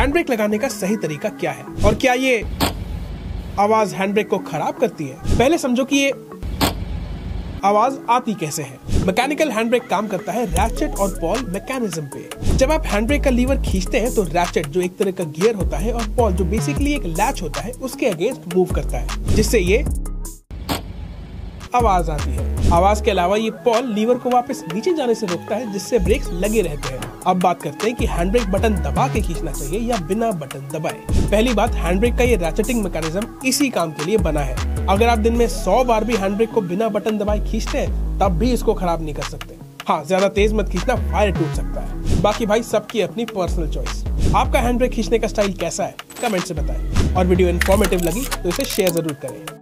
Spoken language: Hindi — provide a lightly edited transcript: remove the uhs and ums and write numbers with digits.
हैंड ब्रेक लगाने का सही तरीका क्या है और क्या ये आवाज हैंड ब्रेक को खराब करती है? पहले समझो कि ये आवाज आती कैसे है। मैकेनिकल हैंड ब्रेक काम करता है रैचेट और बॉल मैकेनिज्म पे। जब आप हैंड ब्रेक का लीवर खींचते हैं तो रैचेट जो एक तरह का गियर होता है और बॉल जो बेसिकली एक लैच होता है उसके अगेंस्ट मूव करता है, जिससे ये आवाज आती है। आवाज के अलावा ये बॉल लीवर को वापस नीचे जाने से रोकता है, जिससे ब्रेक्स लगे रहते हैं। अब बात करते हैं कि हैंड ब्रेक बटन दबा के खींचना चाहिए या बिना बटन दबाए। पहली बात, हैंड ब्रेक का ये रैचेटिंग मैकेनिज्म इसी काम के लिए बना है। अगर आप दिन में 100 बार भी हैंड ब्रेक को बिना बटन दबाए खींचते हैं तब भी इसको खराब नहीं कर सकते। हाँ, ज्यादा तेज मत खींचना, वायर टूट सकता है। बाकी भाई सबकी अपनी पर्सनल चॉइस। आपका हैंड ब्रेक खींचने का स्टाइल कैसा है कमेंट से बताएं, और वीडियो इन्फॉर्मेटिव लगी तो इसे शेयर जरूर करें।